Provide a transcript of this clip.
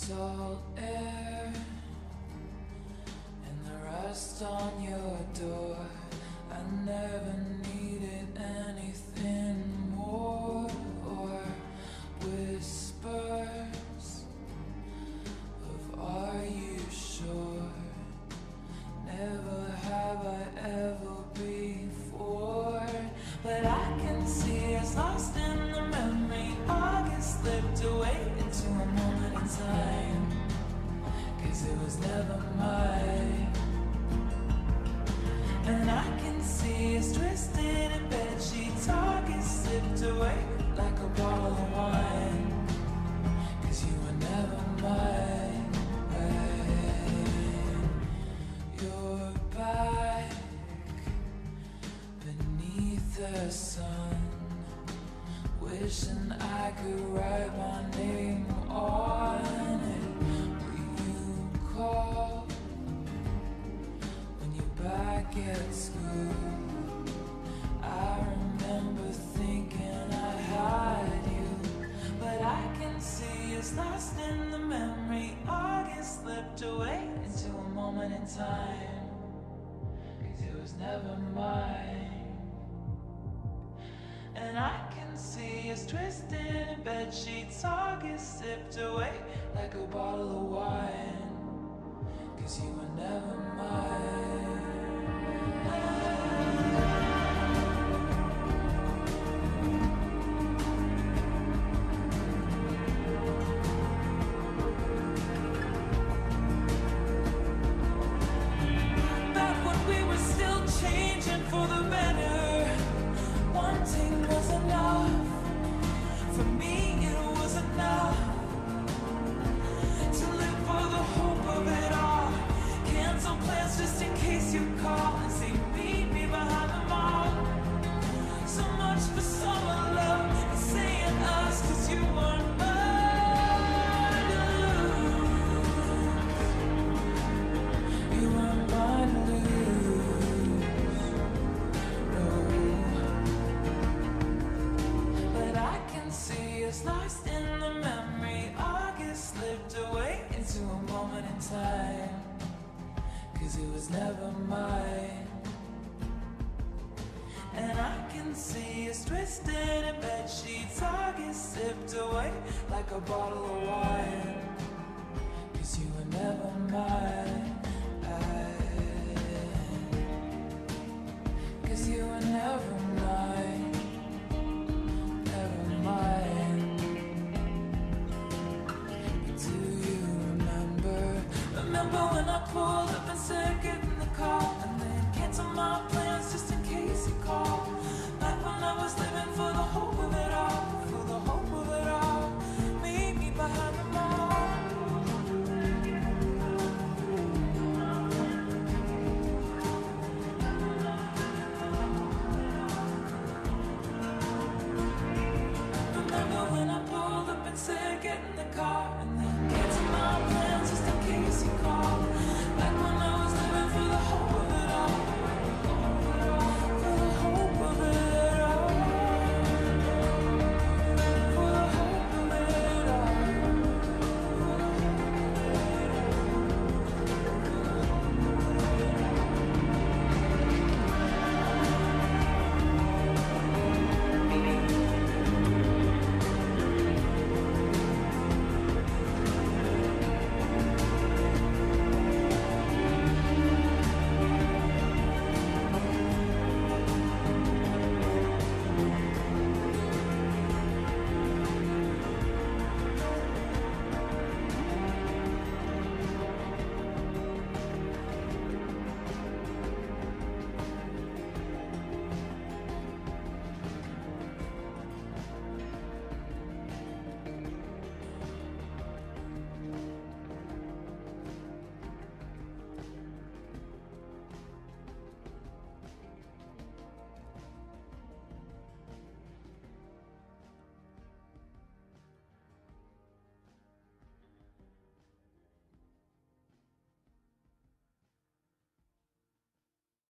salt air and the rust on your door. I never needed anything more, or whispers of are you sure? Never have I ever before, but I can see it's lost in the memory. August slipped away into a moment in time, 'cause it was never mine. And I can see it's twisted in bed sheets. August slipped away like a bottle of wine, 'cause you were never mine. You're back beneath the sun, wishing I could write my name on it. Will you call when you're back at school? I remember thinking I had you, but I can see it's lost in the memory. August slipped away into a moment in time, 'cause it was never mine. And I can see it's twisted in bed sheets. August slipped away like a bottle of wine, 'cause you were never mine. Back when we were still changing for the better, wanting was enough. For me it was enough to live for the hope of it all. Cancel plans just in case you call and say meet me behind the mall. So much for summer love and saying us, 'cause you weren't mine to lose. You weren't mine to lose. No. But I can see it's lost in the memory. August slipped away into a moment in time, 'cause it was never mine. And I can see it's twisted in bed sheets. August slipped away like a bottle of wine, 'cause you were never mine. 'Cause you were never mine. Never mine. But do you remember? Remember when I pulled up and said get in the car, and then cancel my plans just in case you call? Back when I was living for the hope of it all, for the hope of it all. Meet me behind the mall. Remember when I pulled up and said get in the car,